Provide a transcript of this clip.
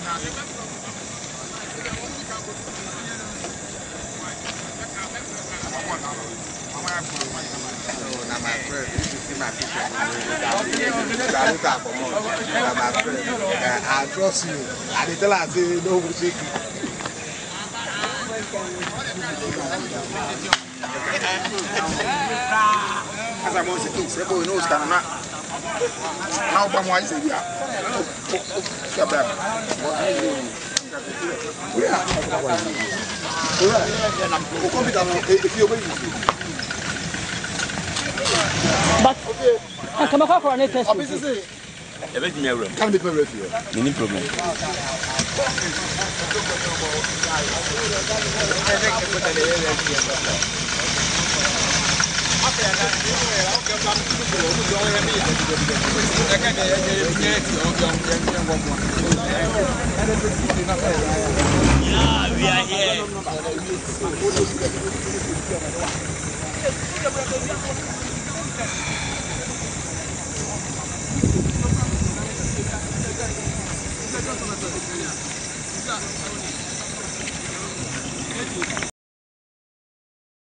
Now my friend, you should see my picture. I trust you. I tell her, say, no, we shake it. As I want to say, boy, no, stand up. Now, I'm one say, yeah. But I come across for an test. Can't be perfect here. Any problem? Yeah, we are here.